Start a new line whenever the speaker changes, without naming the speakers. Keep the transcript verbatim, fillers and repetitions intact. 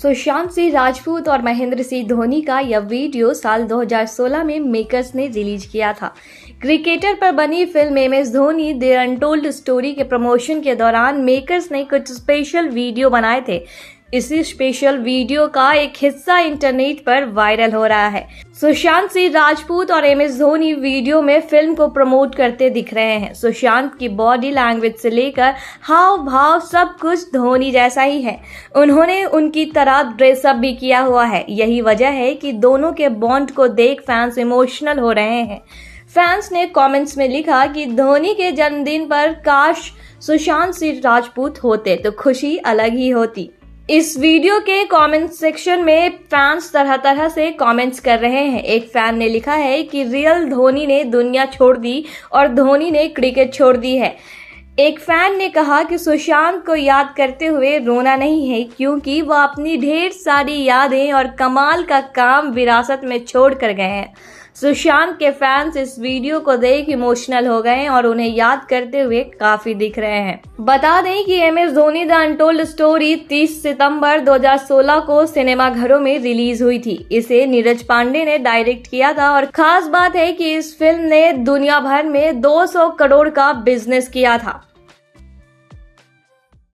सुशांत सिंह राजपूत और महेंद्र सिंह धोनी का यह वीडियो साल दो हज़ार सोलह में मेकर्स ने रिलीज किया था। क्रिकेटर पर बनी film M S Dhoni the untold story के प्रमोशन के दौरान मेकर्स ने कुछ स्पेशल वीडियो बनाए थे। इसी स्पेशल वीडियो का एक हिस्सा इंटरनेट पर वायरल हो रहा है। सुशांत सिंह राजपूत और एम एस धोनी वीडियो में फिल्म को प्रमोट करते दिख रहे हैं। सुशांत की बॉडी लैंग्वेज से लेकर हाव भाव सब कुछ धोनी जैसा ही है। उन्होंने उनकी तरह ड्रेसअप भी किया हुआ है। यही वजह है कि दोनों के बॉन्ड को देख फैंस इमोशनल हो रहे हैं। फैंस ने कमेंट्स में लिखा कि धोनी के जन्मदिन पर काश सुशांत सिंह राजपूत होते तो खुशी अलग ही होती। इस वीडियो के कमेंट सेक्शन में फैंस तरह तरह से कमेंट्स कर रहे हैं। एक फैन ने लिखा है कि रियल धोनी ने दुनिया छोड़ दी और धोनी ने क्रिकेट छोड़ दी है। एक फैन ने कहा कि सुशांत को याद करते हुए रोना नहीं है, क्योंकि वह अपनी ढेर सारी यादें और कमाल का काम विरासत में छोड़ कर गए हैं। सुशांत के फैंस इस वीडियो को देख इमोशनल हो गए और उन्हें याद करते हुए काफी दिख रहे हैं। बता दें कि M S Dhoni the untold story तीस सितंबर दो हज़ार सोलह को सिनेमा घरों में रिलीज हुई थी। इसे नीरज पांडे ने डायरेक्ट किया था और खास बात है कि इस फिल्म ने दुनिया भर में दो सौ करोड़ का बिजनेस किया था।